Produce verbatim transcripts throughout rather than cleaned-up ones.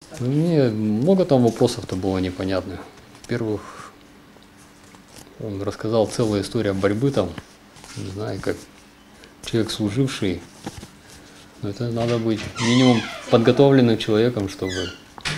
Ну, мне много там вопросов-то было непонятных. Во-первых, он рассказал целую историю борьбы там, не знаю, как человек служивший. Но это надо быть минимум подготовленным человеком, чтобы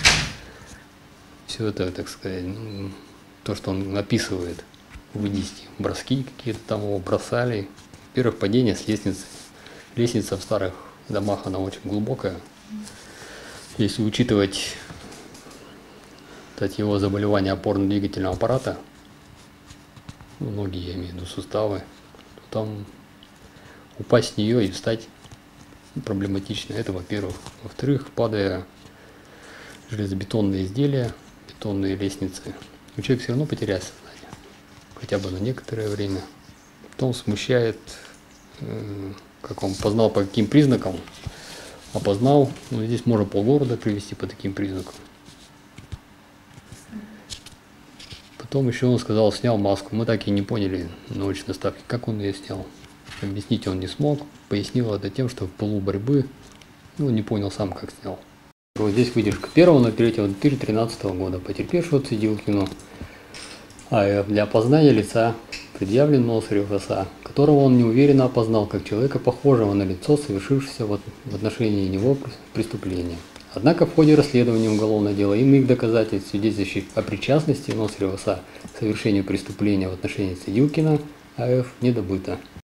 все это, так сказать, ну, то, что он описывает, вынести. Броски какие-то там его бросали. Во-первых, падение с лестницы. Лестница в старых домах, она очень глубокая. Если учитывать кстати, его заболевание опорно-двигательного аппарата, ну, ноги, я имею в виду суставы, то там упасть с нее и встать проблематично. Это, во-первых. Во-вторых, падая железобетонные изделия, бетонные лестницы, человек все равно потеряет сознание, хотя бы на некоторое время. Потом смущает, э, как он познал, по каким признакам, опознал, ну, здесь можно полгорода привести по таким признакам. Потом еще он сказал, снял маску. Мы так и не поняли на очной ставке, как он ее снял. Объяснить он не смог. Пояснил это тем, что в пылу борьбы, ну, не понял сам, как снял. Вот здесь выдержка первого ноль третьего две тысячи тринадцатого года. Потерпевшего Цидилкину АФ для опознания лица предъявлен Носарев СА, которого он неуверенно опознал как человека, похожего на лицо, совершившегося в отношении него преступления. Однако в ходе расследования уголовного дела иных доказательств, свидетельствующих о причастности Носарева СА к совершению преступления в отношении Цидилкина АФ, не добыто.